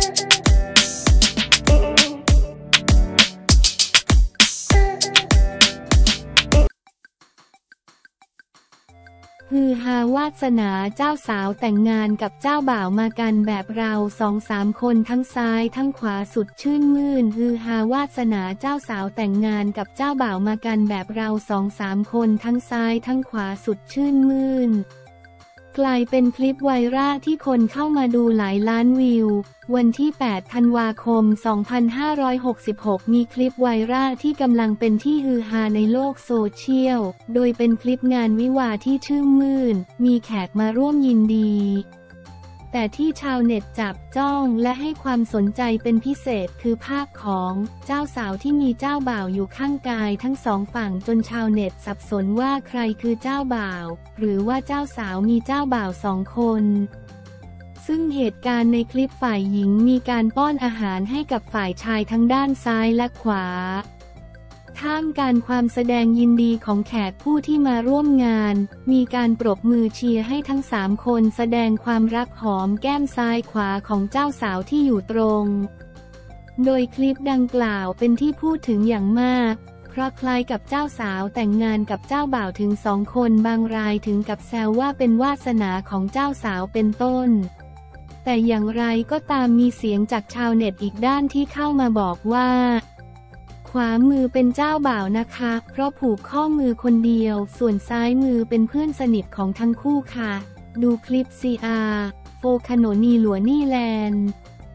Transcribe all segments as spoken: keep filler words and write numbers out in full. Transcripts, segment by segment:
ฮือฮาวาสนาเจ้าสาวแต่งงานกับเจ้าบ่าวมากันแบบเราสองสามคนทั้งซ้ายทั้งขวาสุดชื่นมื่นฮือฮาวาสนาเจ้าสาวแต่งงานกับเจ้าบ่าวมากันแบบเราสองสามคนทั้งซ้ายทั้งขวาสุดชื่นมื่นกลายเป็นคลิปไวรัลที่คนเข้ามาดูหลายล้านวิววันที่แปดธันวาคมสองพันห้าร้อยหกสิบหกมีคลิปไวรัลที่กำลังเป็นที่ฮือฮาในโลกโซเชียลโดยเป็นคลิปงานวิวาห์ที่ชื่นมื่นมีแขกมาร่วมยินดีแต่ที่ชาวเน็ตจับจ้องและให้ความสนใจเป็นพิเศษคือภาพของเจ้าสาวที่มีเจ้าบ่าวอยู่ข้างกายทั้งสองฝั่งจนชาวเน็ตสับสนว่าใครคือเจ้าบ่าวหรือว่าเจ้าสาวมีเจ้าบ่าวสองคนซึ่งเหตุการณ์ในคลิปฝ่ายหญิงมีการป้อนอาหารให้กับฝ่ายชายทั้งด้านซ้ายและขวาท่ามกลางความแสดงยินดีของแขกผู้ที่มาร่วมงานมีการปรบมือเชียร์ให้ทั้งสามคนแสดงความรักหอมแก้มซ้ายขวาของเจ้าสาวที่อยู่ตรงโดยคลิปดังกล่าวเป็นที่พูดถึงอย่างมากเพราะคล้ายกับเจ้าสาวแต่งงานกับเจ้าบ่าวถึงสองคนบางรายถึงกับแซวว่าเป็นวาสนาของเจ้าสาวเป็นต้นแต่อย่างไรก็ตามมีเสียงจากชาวเน็ตอีกด้านที่เข้ามาบอกว่าขวามือเป็นเจ้าบ่าวนะคะเพราะผูกข้อมือคนเดียวส่วนซ้ายมือเป็นเพื่อนสนิทของทั้งคู่ค่ะดูคลิป ซี อาร์ โฟคโนนีหลัวนี่แลนด์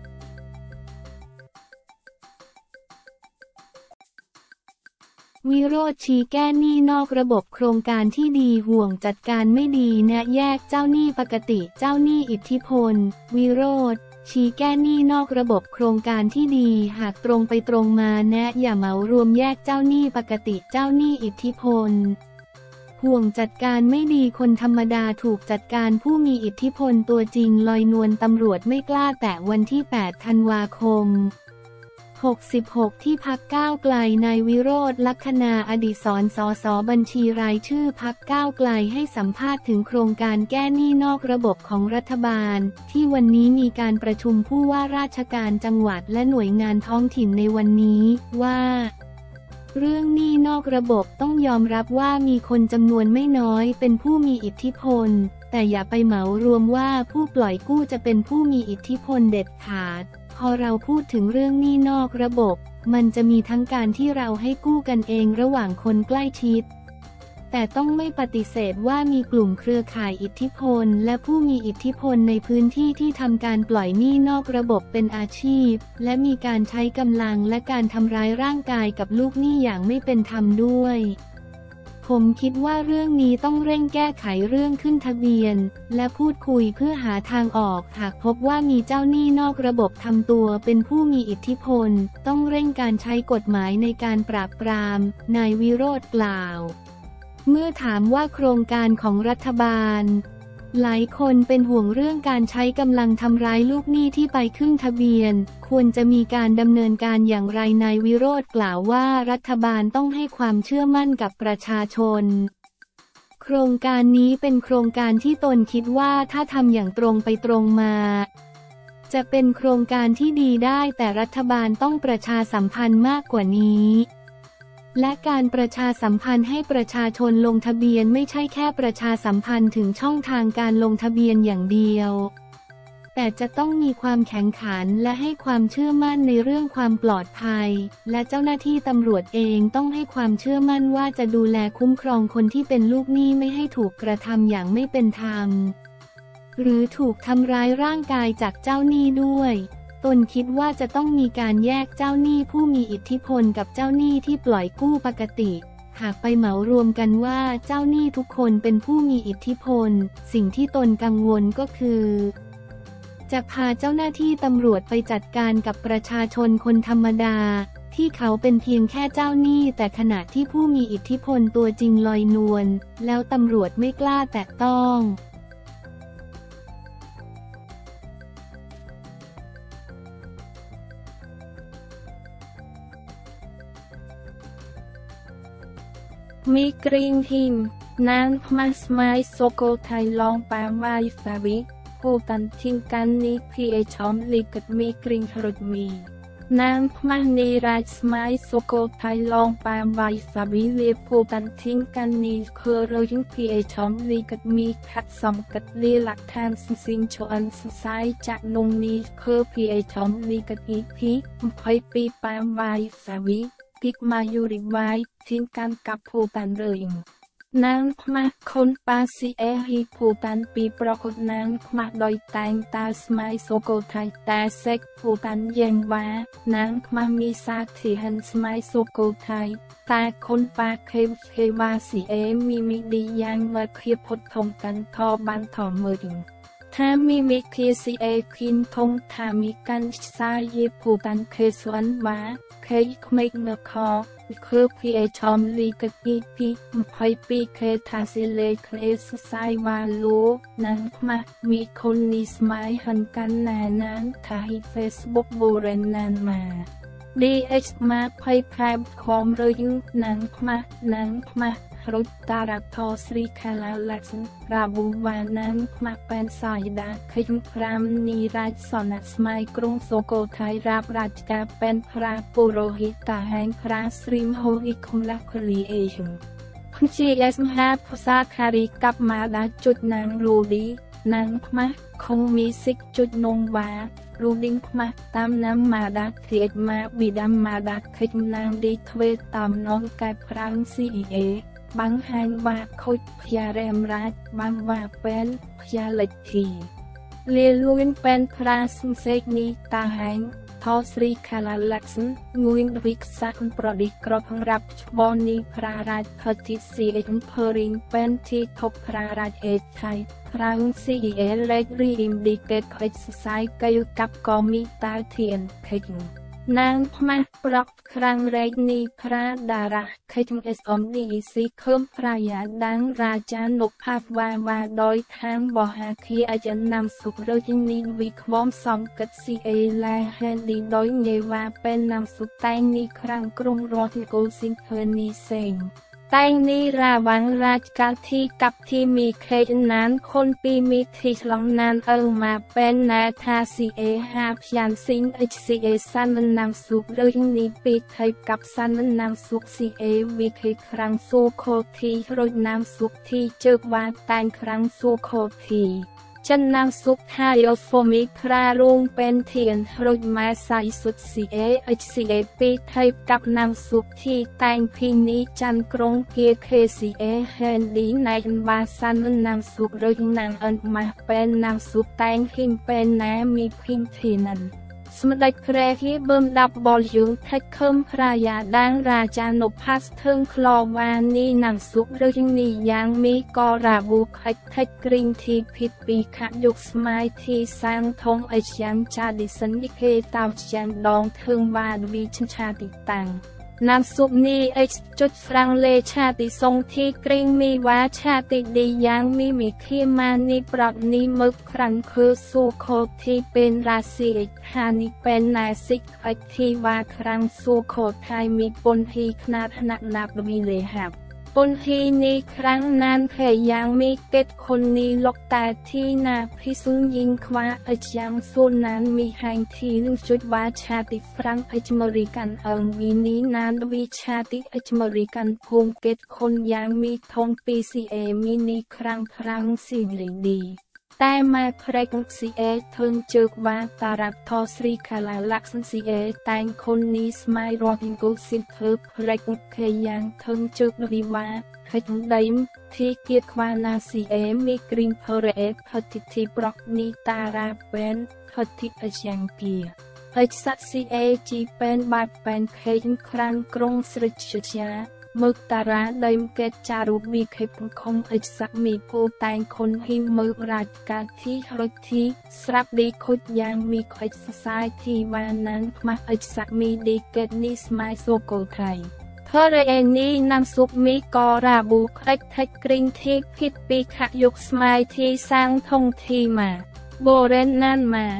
วิโรจน์ชี้แก้หนี้นอกระบบโครงการที่ดีห่วงจัดการไม่ดีแนะแยกเจ้าหนี้ปกติเจ้าหนี้อิทธิพลวิโรจน์ชี้แก้หนี้นอกระบบโครงการที่ดีหากตรงไปตรงมาแนะอย่าเหมารวมแยกเจ้าหนี้ปกติเจ้าหนี้อิทธิพลห่วงจัดการไม่ดีคนธรรมดาถูกจัดการผู้มีอิทธิพลตัวจริงลอยนวลตำรวจไม่กล้าแตะวันที่แปดธันวาคมหกสิบหกที่พรรคก้าวไกลนายวิโรจน์ลัคนาอดิศร สส บัญชีรายชื่อพรรคก้าวไกลให้สัมภาษณ์ถึงโครงการแก้หนี้นอกระบบของรัฐบาลที่วันนี้มีการประชุมผู้ว่าราชการจังหวัดและหน่วยงานท้องถิ่นในวันนี้ว่าเรื่องหนี้นอกระบบต้องยอมรับว่ามีคนจำนวนไม่น้อยเป็นผู้มีอิทธิพลแต่อย่าไปเหมารวมว่าผู้ปล่อยกู้จะเป็นผู้มีอิทธิพลเด็ดขาดพอเราพูดถึงเรื่องหนี้นอกระบบมันจะมีทั้งการที่เราให้กู้กันเองระหว่างคนใกล้ชิดแต่ต้องไม่ปฏิเสธว่ามีกลุ่มเครือข่ายอิทธิพลและผู้มีอิทธิพลในพื้นที่ที่ทำการปล่อยหนี้นอกระบบเป็นอาชีพและมีการใช้กำลังและการทำร้ายร่างกายกับลูกหนี้อย่างไม่เป็นธรรมด้วยผมคิดว่าเรื่องนี้ต้องเร่งแก้ไขเรื่องขึ้นทะเบียนและพูดคุยเพื่อหาทางออกหากพบว่ามีเจ้าหนี้นอกระบบทำตัวเป็นผู้มีอิทธิพลต้องเร่งการใช้กฎหมายในการปราบปรามนายวิโรจน์กล่าวเมื่อถามว่าโครงการของรัฐบาลหลายคนเป็นห่วงเรื่องการใช้กำลังทำร้ายลูกหนี้ที่ไปขึ้นทะเบียนควรจะมีการดำเนินการอย่างไรนายวิโรจน์กล่าวว่ารัฐบาลต้องให้ความเชื่อมั่นกับประชาชนโครงการนี้เป็นโครงการที่ตนคิดว่าถ้าทำอย่างตรงไปตรงมาจะเป็นโครงการที่ดีได้แต่รัฐบาลต้องประชาสัมพันธ์มากกว่านี้และการประชาสัมพันธ์ให้ประชาชนลงทะเบียนไม่ใช่แค่ประชาสัมพันธ์ถึงช่องทางการลงทะเบียนอย่างเดียวแต่จะต้องมีความแข็งขันและให้ความเชื่อมั่นในเรื่องความปลอดภัยและเจ้าหน้าที่ตำรวจเองต้องให้ความเชื่อมั่นว่าจะดูแลคุ้มครองคนที่เป็นลูกหนี้ไม่ให้ถูกกระทำอย่างไม่เป็นธรรมหรือถูกทำร้ายร่างกายจากเจ้าหนี้ด้วยตนคิดว่าจะต้องมีการแยกเจ้าหนี้ผู้มีอิทธิพลกับเจ้าหนี้ที่ปล่อยกู้ปกติหากไปเหมารวมกันว่าเจ้าหนี้ทุกคนเป็นผู้มีอิทธิพลสิ่งที่ตนกังวลก็คือจะพาเจ้าหน้าที่ตำรวจไปจัดการกับประชาชนคนธรรมดาที่เขาเป็นเพียงแค่เจ้าหนี้แต่ขณะที่ผู้มีอิทธิพลตัวจริงลอยนวลแล้วตำรวจไม่กล้าแตะต้องมีกรีนทีมนางพมาสไมโซโกไทยลองปามวายสาวิผู้ตันทิ้งกันนี้พีเอชอมลีกัดมีกริงรถมีนางพมานีราชสมัยสโกไทยลองปามไวสาวิเลผู้ตันทิ้งกันนี้คือเรายังพีเอชอมลีกัดมีขัดสมกัดเลีหลักฐานสิงชวนสไซจากนงนี้คือพีเอชอมลีกัดอีพีพอยปีปามไวสาวิกิกมายูริไวทิ้งกันกับผู้ตันเลยนางพมาคนปาซีเอฮีผู้ตันปีประกฏนางพมาโดยแต่งตาสมัยโซโกไทยแต่เซ็กผู้ตันยังว่านางพมามีสาธิหันสมัยโซโกไทยแต่คนปาเควเควาซีเอมีมิดียังเมื่อเคียพดทงกันทอบันทอมือดิงถ้ามีมิเคียซีเอคินทงถ้ามีกันสายเยผู้ตันเคสวนว่าเคยไม่เมื่อคอคือพีเอชอมลีกับอีพีพอยปีเคทาซิเลเคสไซวาลูนังมามีคนนิสมัยหันกันนานนั้นถ่ายเฟซบุ๊กโบเรนนานมาดีเอ็กซ์มาพอยพายความเรื่องนังมานังมารุตตารับทอสรีคาลาลักษณ์ราบูวานังมาเป็นสายดาขยุพรามนีราชสนัสมัยกรุงโซโกไทยรับราชการเป็นพระปุโรหิตาแห่งพระสรีมโหอิคุมลักคลีเอชงพันจีเอสมหาภาษาคาริกับมาดาจุดนางรูดีนางมาคงมีสิกจุดนงวารูดิ้งมาตามน้ำมาดักเทียดมาบิดามมาดักขยุนางดีทเวตามน้องกายพรังซีเอบางแห่งว่าคุดพยาเรมรัดบางว่าเป็นพยาเล็กทีเลียลุนเป็นพระสมเสกนีตาแห่งทอสรีคาลาลักษณ์งุยวิกษักโปรดิกรบรับวอนีพระราชพติสีเอ็นเพริงเป็นที่ทบพระราชเอกไทยพรังซีเอเล็กรีอิมดิเกตคอยสายกยุกับกอมิตาเทียนขยิงนางพมาปลอกครั้งแรกนี้พระดาราเคยทำเอสอมนีสีเคิมพระยาดังราชานกภาพวาวาโดยทางบหาคีอาจารย์นำสุขโดยนินวิควอมสองกัดซีเอลาเฮนดีโดยเนวาเป็นนำสุขแต่งนี้ครั้งกรุงรอทิโกสิงเพนีเซงแต่งนี้ระวังราชการที่กับที่มีเคยนั้นคนปีมีที่ลองนานเออมาเป็นนาทาซีเอฮาพยันซิงเอชซีเอสันนำสุขเรื่องนี้ปีไทยกับสันนำสุขซีเอวิเคครั้งโซโคทีรถนำสุขที่เจอว่าแต่งครั้งโซโคทีฉันนางสุขทายโฟมิพระรุงเป็นเทียนรถมาใส่สุดซีเอเอชซีเอปีไทยกับนางสุขที่แต่งพินิจันกรงเกียร์เคซีเอเฮนดีในบาสันนางสุขรถนางอันมาเป็นนางสุขแต่งพิมเป็นน้ำมีพิมทีนันสมเด็จพระที่เบิ่มดับบอลยุงเทคเคิมพระยาดังราชานพพัสเทิงคลอวานีนางสุขเรื่องนี้ยังมีกอราบุคลิกเทคกริงที่ผิดปีขยุกสมัยที่สร้างทงไอชันชาดิสันยิเคตาวชันดองเทิงวาดวิชชาติตังนางสุขนี้ไอจุดฟรังเลชาติทรงที่กริงมีวาชาติดียังมีมีขีมานิปรับนิมึกครั้งคือสุโคที่เป็นราศีฮานิเป็นนายสิกไอที่ว่าครั้งสุโคไทยมีปนทีขนาดหนักนับมีเลหับปนทีนี้ครั้งนั้นเคยยังมีเกตคนนี้ลกแต่ที่นาพิสุนยิงคว้าไอยังส่วนนั้นมีแห่งที่ลึงจุดว่าชาติฟรังไอจมริกันเอิงวีนี้นานวิชาติไอจมริกันภูมิเกตคนยังมีทงปีซีเอมินีครั้งพรังสิ่งดีแต่มาเพรกซีเอเทิงเจอว่าตารับทอสรีคาลาลักษณ์ซีเอแต่งคนนี้สมัยรอทิงกุสินเพิบเพรกเคยยังเทิงเจอวิวาเคยได้ที่เกียรควานาซีเอมีกริงเพรเอพติทีปรอกนีตาราเป็นพติอยังเกียไอซัตซีเอจีเป็นบาดเป็นเคยครั้งกรงสริชยามึกตาราได้เกตจารุบีเคปคงอิสักมีผู้แต่งคนหิมมึกราชการที่รถที่สรับดีคุดยังมีคอยสายที่วันนั้นมาอิสักมีดีเกตนิสมาโซโกไทยเธอเรเอนี้นำสุกมีกอราบุคลิกเทกริงที่ผิดปีขยุกสมัยที่สร้างทงที่มาโบเรนนั่นมา